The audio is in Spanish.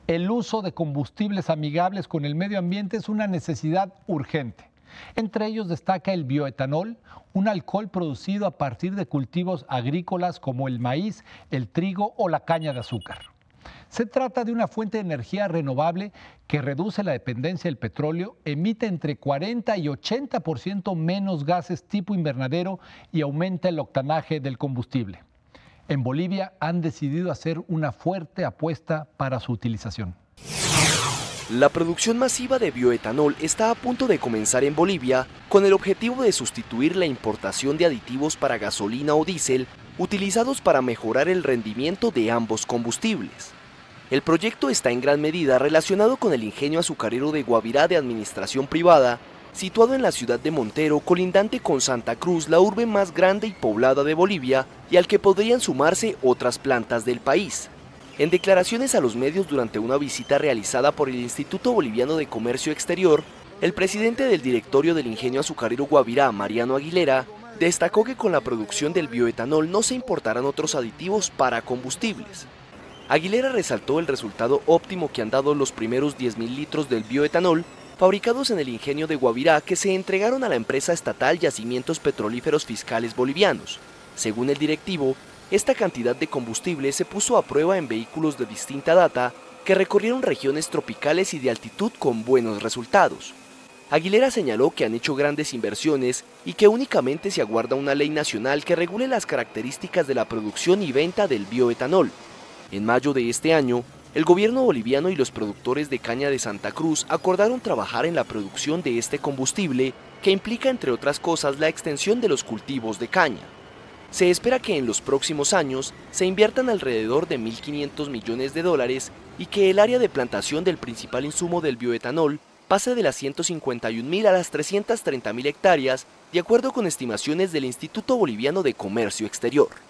El uso de combustibles amigables con el medio ambiente es una necesidad urgente. Entre ellos destaca el bioetanol, un alcohol producido a partir de cultivos agrícolas como el maíz, el trigo o la caña de azúcar. Se trata de una fuente de energía renovable que reduce la dependencia del petróleo, emite entre 40 y 80% menos gases tipo invernadero y aumenta el octanaje del combustible. En Bolivia han decidido hacer una fuerte apuesta para su utilización. La producción masiva de bioetanol está a punto de comenzar en Bolivia con el objetivo de sustituir la importación de aditivos para gasolina o diésel utilizados para mejorar el rendimiento de ambos combustibles. El proyecto está en gran medida relacionado con el ingenio azucarero de Guavirá de administración privada, situado en la ciudad de Montero, colindante con Santa Cruz, la urbe más grande y poblada de Bolivia, y al que podrían sumarse otras plantas del país. En declaraciones a los medios durante una visita realizada por el Instituto Boliviano de Comercio Exterior, el presidente del directorio del ingenio azucarero Guavirá, Mariano Aguilera, destacó que con la producción del bioetanol no se importarán otros aditivos para combustibles. Aguilera resaltó el resultado óptimo que han dado los primeros 10.000 litros del bioetanol fabricados en el ingenio de Guavirá, que se entregaron a la empresa estatal Yacimientos Petrolíferos Fiscales Bolivianos. Según el directivo, esta cantidad de combustible se puso a prueba en vehículos de distinta data que recorrieron regiones tropicales y de altitud con buenos resultados. Aguilera señaló que han hecho grandes inversiones y que únicamente se aguarda una ley nacional que regule las características de la producción y venta del bioetanol. En mayo de este año, el gobierno boliviano y los productores de caña de Santa Cruz acordaron trabajar en la producción de este combustible, que implica, entre otras cosas, la extensión de los cultivos de caña. Se espera que en los próximos años se inviertan alrededor de 1.500 millones de dólares y que el área de plantación del principal insumo del bioetanol pase de las 151.000 a las 330.000 hectáreas, de acuerdo con estimaciones del Instituto Boliviano de Comercio Exterior.